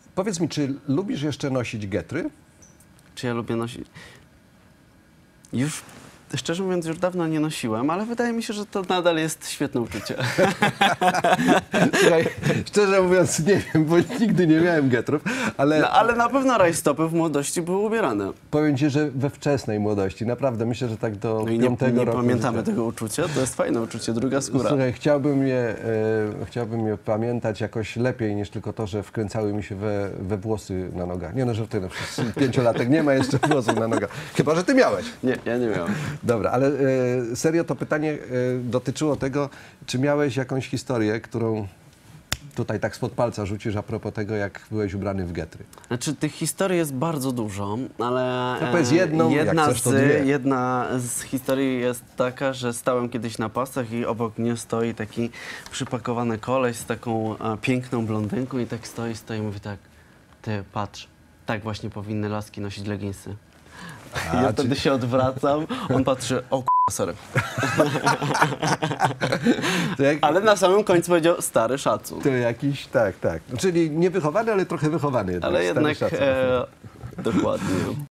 Powiedz mi, czy lubisz jeszcze nosić getry? Czy ja lubię nosić? Już, szczerze mówiąc, już dawno nie nosiłem, ale wydaje mi się, że to nadal jest świetne uczucie. Słuchaj, szczerze mówiąc, nie wiem, bo nigdy nie miałem getrów, ale... No, ale na pewno rajstopy w młodości były ubierane. Powiem ci, że we wczesnej młodości, naprawdę, myślę, że tak do No i 5 nie roku pamiętamy życia. tego uczucia, to jest fajne uczucie, druga skóra. Słuchaj, chciałbym je pamiętać jakoś lepiej niż tylko to, że wkręcały mi się we włosy na nogach. Nie no, żartuję, no, przez 5-latek nie ma jeszcze włosów na nogach. Chyba, że ty miałeś. Nie, ja nie miałem. Dobra, ale serio to pytanie dotyczyło tego, czy miałeś jakąś historię, którą tutaj tak spod palca rzucisz a propos tego, jak byłeś ubrany w getry. Znaczy, tych historii jest bardzo dużo, ale No powiedz jedną, jak chcesz, to dwie. jedna z historii jest taka, że stałem kiedyś na pasach i obok mnie stoi taki przypakowany koleś z taką piękną blondynką i tak stoi i mówi tak, ty patrz, tak właśnie powinny laski nosić leginsy. Ja wtedy się odwracam, on patrzy, o sorry. Ale na samym końcu powiedział, stary szacun. To jakiś, tak. Czyli niewychowany, ale trochę wychowany jednak. Ale jednak stary szacun. dokładnie.